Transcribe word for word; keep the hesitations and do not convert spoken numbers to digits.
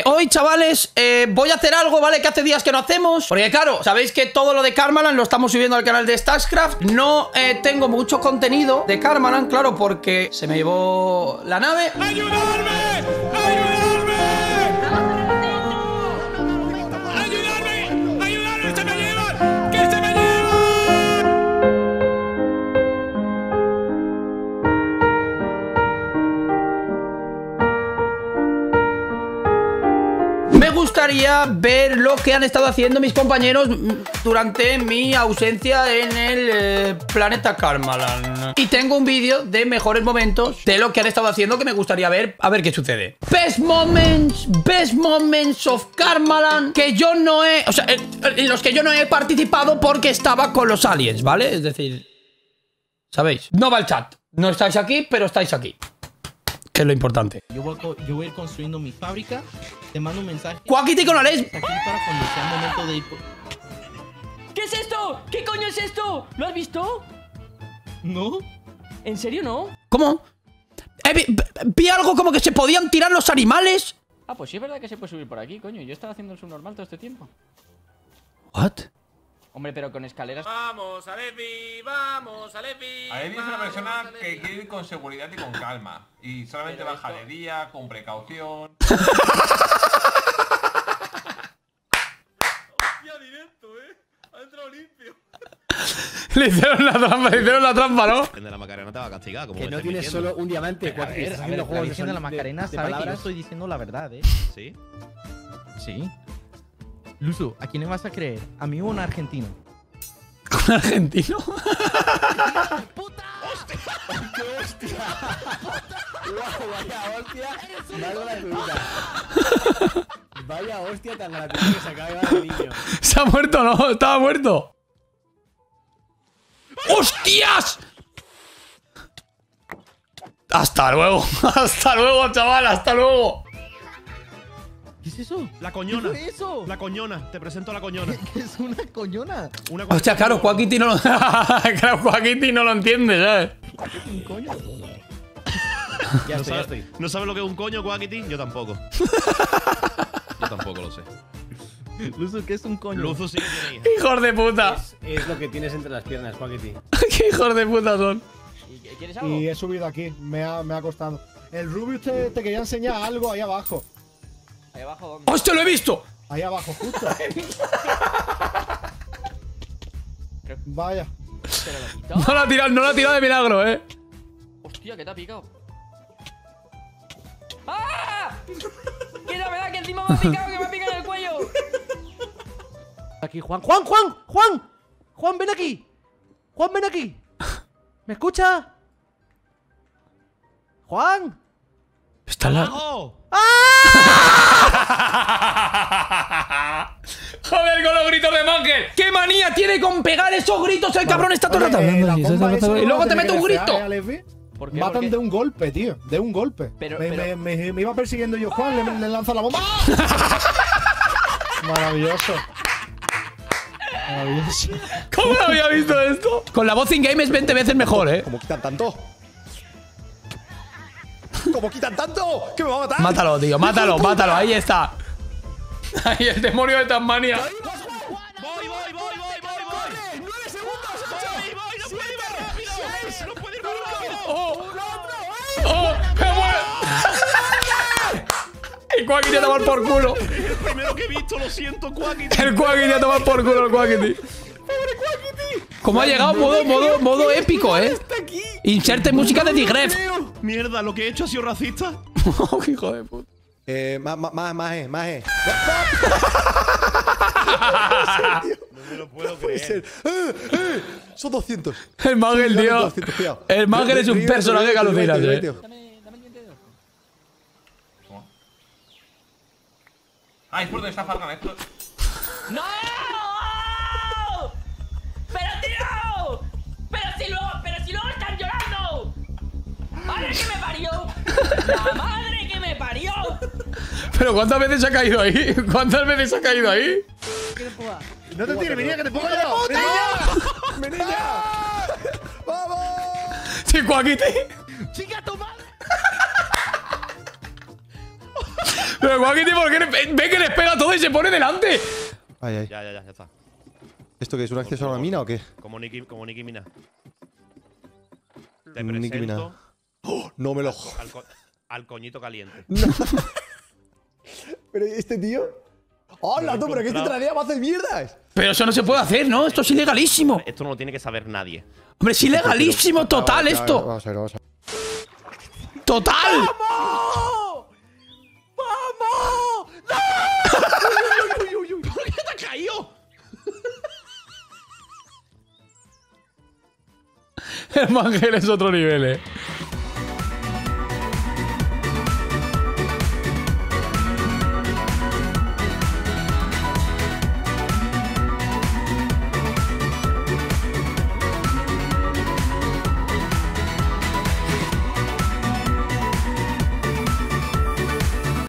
Hoy, chavales, eh, voy a hacer algo, ¿vale? Que hace días que no hacemos. Porque, claro, sabéis que todo lo de Karmaland lo estamos subiendo al canal de Staxcraft. No eh, tengo mucho contenido de Karmaland, claro, porque se me llevó la nave. ¡Ayudarme! ¡Ayudarme! ¡Ayudarme! ¡Ayudarme! ¡Se me llevan! ¡Que se me llevan! Me gustaría ver lo que han estado haciendo mis compañeros durante mi ausencia en el eh, planeta Karmaland. Y tengo un vídeo de mejores momentos de lo que han estado haciendo que me gustaría ver, a ver qué sucede. Best moments, best moments of Karmaland que yo no he... O sea, en los que yo no he participado porque estaba con los aliens, ¿vale? Es decir, ¿sabéis? No va el chat. No estáis aquí, pero estáis aquí. Que es lo importante. Yo voy, a, yo voy a ir construyendo mi fábrica. Te mando un mensaje. Cuaquiti con Alex. Aquí para cuando sea momento de ir. Por... ¿Qué es esto? ¿Qué coño es esto? ¿Lo has visto? ¿No? ¿En serio no? ¿Cómo? Eh, vi, vi algo como que se podían tirar los animales. Ah, pues sí es verdad que se puede subir por aquí, coño. Yo estaba haciendo el subnormal todo este tiempo. ¿What? Hombre, pero con escaleras. Vamos, Alevi, vamos, Alevi. Alevi es una persona que quiere ir con seguridad y con calma. Y solamente baja de día, con precaución. Ya directo, eh. Ha entrado limpio. Le hicieron la trampa, le hicieron la trampa, ¿no? De la Macarena te va a castigar, como Que me no estáis tienes diciendo. solo un diamante. A ver, estás a haciendo ver, la juegos Virgen de la son- Macarena de sabe que yo palabras. estoy diciendo la verdad, ¿eh? ¿Sí? Sí. Luzu, ¿a quién le vas a creer? ¿A mí o a un argentino? ¿Un argentino? ¡Guau, vaya hostia! Más gratuita. Vaya hostia tan gratuita que se acaba de dar el niño. ¿Se ha muerto o no? ¿Estaba muerto? ¡Hostias! Hasta luego. Hasta luego, chaval. Hasta luego. ¿Qué es eso? La coñona. ¿Qué fue eso? La coñona. Te presento a la coñona. ¿Qué es una coñona? Una Hostia, claro, Cuaquiti no lo... claro, Cuaquiti no lo entiende, ¿sabes? ¿Un coño? Ya ¿No estoy, ya sabes, estoy. ¿No sabes lo que es un coño, Quackity? Yo tampoco. Yo tampoco lo sé. Luzu, ¿qué es un coño? Luzu sí que tiene hija. Hijos de puta. Es, es lo que tienes entre las piernas, Paqueti. Qué hijos de puta son. ¿Y ¿Quieres algo? Y he subido aquí, me ha, me ha costado. El Rubius te, te quería enseñar algo ahí abajo. Ahí abajo, ¿dónde? ¡Hostia, lo he visto! Ahí abajo, justo. Vaya. ¿Pero lo quitado? No la ha tirado, no la ha tirado de milagro, ¿eh? Hostia, que te ha picado. ¡Ah! ¡Que la verdad que encima me ha picado, que me ha picado en el cuello! Aquí, Juan. ¡Juan, Juan! ¡Juan! ¡Juan, ven aquí! ¡Juan, ven aquí! ¿Me escucha? ¡Juan! Está la... ¡Abajo! Joder, con los gritos de Mangel. ¡Qué manía tiene con pegar esos gritos! El cabrón está todo el rato Oye, eh, hablando la así, bomba ¿sabes? esa no Y la luego te tiene mete un que grito. desear, ¿eh, Alevi? ¿Por qué? Matan ¿Por qué? de un golpe, tío. De un golpe. Pero- me, pero- me, me, me iba persiguiendo yo, Juan, le, le lanza la bomba. Maravilloso. Maravilloso. ¿Cómo no había visto esto? Con la voz in-game es veinte veces mejor, ¿eh? ¿Cómo quitan tanto? ¿Cómo quitan tanto? ¡Que me va a matar! Mátalo, tío, mátalo, mátalo. Ahí está. Ahí el demonio de Tasmania. ¡Voy, voy, voy, voy, voy, voy! ¡Nueve segundos! ¡Voy, voy! ¡No puede ir más rápido! ¡No puede ir más rápido! ¡Oh! ¡Oh! ¡Me muero! El Quackity a tomar por culo. Es el primero que he visto, lo siento, Quackity. El Quackity a tomar por culo, el Quackity. ¡Pobre Quackity! ¿Cómo ha llegado? Modo, modo, modo épico, ¿eh? Inserte música de Digref. Mierda, lo que he hecho ha sido racista. Oh, hijo de puta. Eh, más, más, más, más, eh, más, eh. No me lo puedo Puede ser. ¡Eh, eh! Son doscientos. El Mangel, tío. doscientos, cuidado. El Mangel es un Ríete, personaje que ríete, alucina, ríete, ¿eh? ríete. Dame, dame el diente de ojo. Ah, es por donde está Fargan, es por... ¡No! ¡Pero tío! ¡Pero si luego, pero si luego están llorando! ¡Madre que me parió! ¡La madre que me parió! Pero ¿cuántas veces ha caído ahí? ¿Cuántas veces ha caído ahí? No te tires, venía que te pongo yo. ¡Menilla! ¡Vamos! Sí, Quackity. ¡Chica, tu madre! Pero Wackity, ¿por qué le- ve que les pega todo y se pone delante? Ay, ay. Ya, ya, ya, ya está. ¿Esto qué es? ¿Un acceso a una mina o qué? Como Nicki, como Nicki Minaj. Te Nicki presento Minaj. ¡Oh! No me lo. al, co al coñito caliente. Pero este tío. ¡Hola, tú! ¿Pero qué te traía mazo de mierdas? Pero eso no se puede hacer, ¿no? Esto es ilegalísimo. Esto no lo tiene que saber nadie. Hombre, es ilegalísimo total esto. Vamos a ver, vamos a ver. ¡Total! ¡Vamos! ¡Vamos! ¿Por qué te ha caído? El Mangel es otro nivel, eh.